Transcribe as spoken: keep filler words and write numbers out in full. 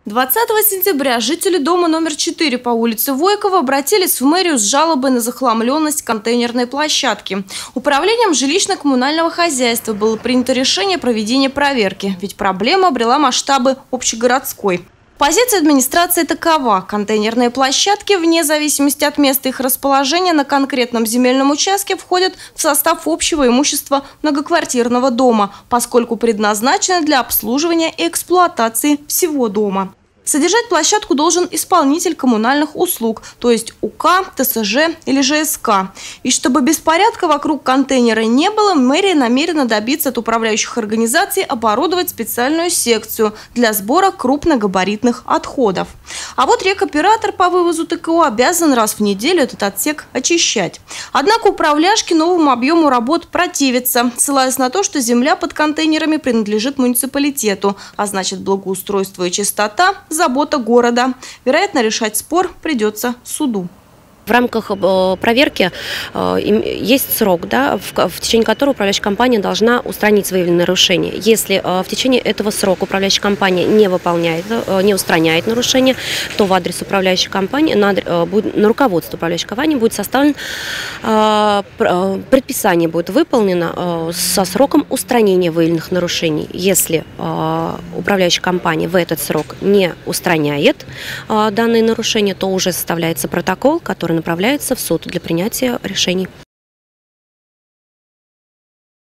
двадцатого сентября жители дома номер четыре по улице Войкова обратились в мэрию с жалобой на захламленность контейнерной площадки. Управлением жилищно-коммунального хозяйства было принято решение проведения проверки, ведь проблема обрела масштабы общегородской. Позиция администрации такова: контейнерные площадки, вне зависимости от места их расположения на конкретном земельном участке, входят в состав общего имущества многоквартирного дома, поскольку предназначены для обслуживания и эксплуатации всего дома. Содержать площадку должен исполнитель коммунальных услуг, то есть УК, ТСЖ или ЖСК. И чтобы беспорядка вокруг контейнера не было, мэрия намерена добиться от управляющих организаций оборудовать специальную секцию для сбора крупногабаритных отходов. А вот рекоператор по вывозу ТКО обязан раз в неделю этот отсек очищать. Однако управляшки новому объему работ противятся, ссылаясь на то, что земля под контейнерами принадлежит муниципалитету, а значит, благоустройство и чистота – забота города. Вероятно, решать спор придется суду. В рамках проверки есть срок, да, в течение которого управляющая компания должна устранить выявленные нарушения. Если в течение этого срока управляющая компания не выполняет, не устраняет нарушения, то в адрес управляющей компании, на, на руководство управляющей компании будет составлено предписание, будет выполнено со сроком устранения выявленных нарушений. Если управляющая компания в этот срок не устраняет данные нарушения, то уже составляется протокол, который направляется в суд для принятия решений.